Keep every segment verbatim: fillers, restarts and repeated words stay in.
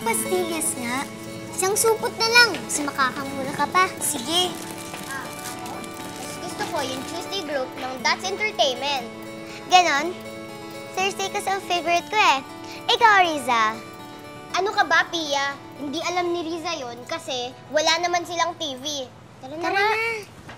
pastillas nga. Isang supot na lang, kasi makakamura ka pa. Sige. Ah, ako? Mas gusto ko yung Tuesday group ng That's Entertainment. Ganon? Thursday kasi ang favorite ko eh. Ikaw, Riza. Ano ka ba, Pia? Hindi alam ni Riza yon kasi wala naman silang T V. Tara na Tara nga. na.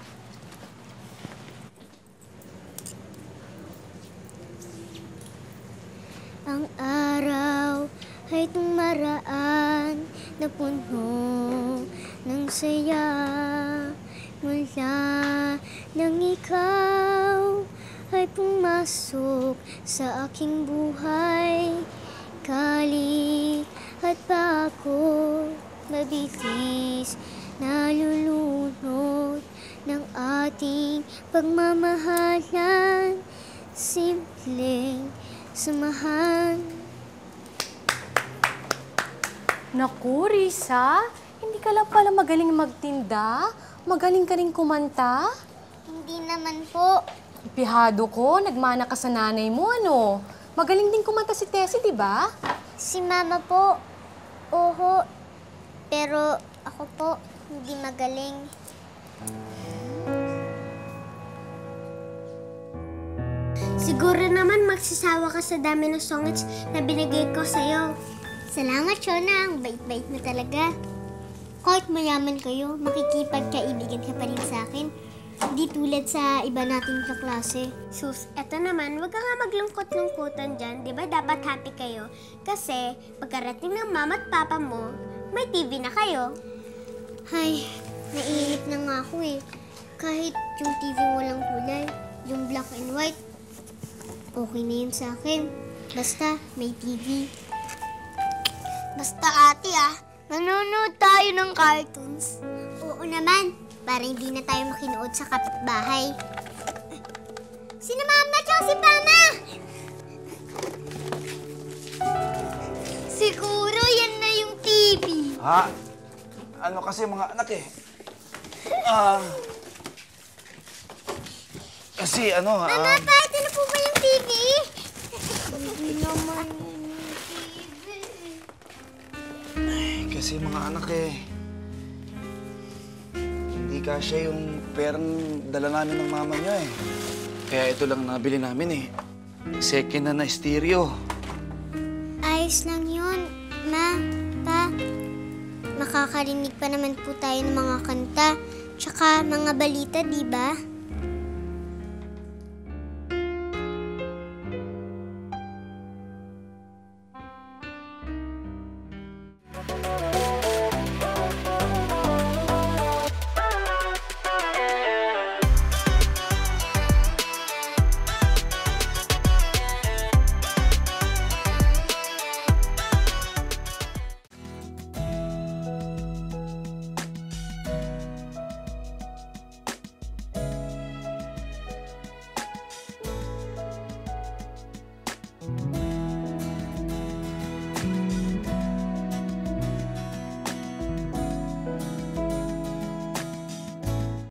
Ang araw ay tumaraan na puno ng saya mula nang ikaw ay pumasok sa aking buhay. Kalikhat pa ako mabilis nalulunod ng ating pagmamahalan. Simpleng samahan. Naku, Risa, hindi ka lang pala magaling magtinda. Magaling ka rin kumanta. Hindi naman po. Pihado ko, nagmana ka sa nanay mo, ano? Magaling din kumanta si Tessie, di ba? Si Mama po. Oho. Pero ako po, hindi magaling. Siguro naman magsasawa ka sa dami ng songits na binigay ko sa'yo. Salamat, Shona. Ang bait-bait mo talaga. Kahit mayaman kayo, makikipagkaibigan ka pa rin sa akin. Di tulad sa iba nating kaklase. Sus, eto naman, wag ka nga maglungkot-lungkutan dyan. Di ba dapat happy kayo? Kasi pagkarating ng mama at papa mo, may T V na kayo. Hay, naiinip na nga ako eh. Kahit yung T V walang kulay, yung black and white, okay na yun sa akin. Basta may T V. Basta ate ah, nanonood tayo ng cartoons. Oo naman, para hindi na tayo makinuod sa kapitbahay. Si Mama at si Pama! Siguro yan na yung T V. Ha? Ano kasi mga anak eh? Ah... kasi ano, ah... Mama, pa, ito na po ba yung T V? Hindi naman yung T V. Ay, kasi mga anak eh... hindi kasya yung perang dala namin ng mama niya eh. Kaya ito lang nabili namin eh. Second na na stereo. Ayos lang yun, Ma, Pa. Makakarinig pa naman po tayo ng mga kanta, tsaka mga balita, di ba?